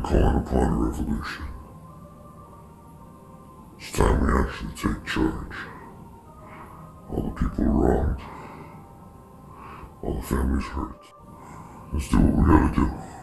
I'm calling upon a revolution. It's time we actually take charge. All the people wronged, all the families hurt. Let's do what we gotta do.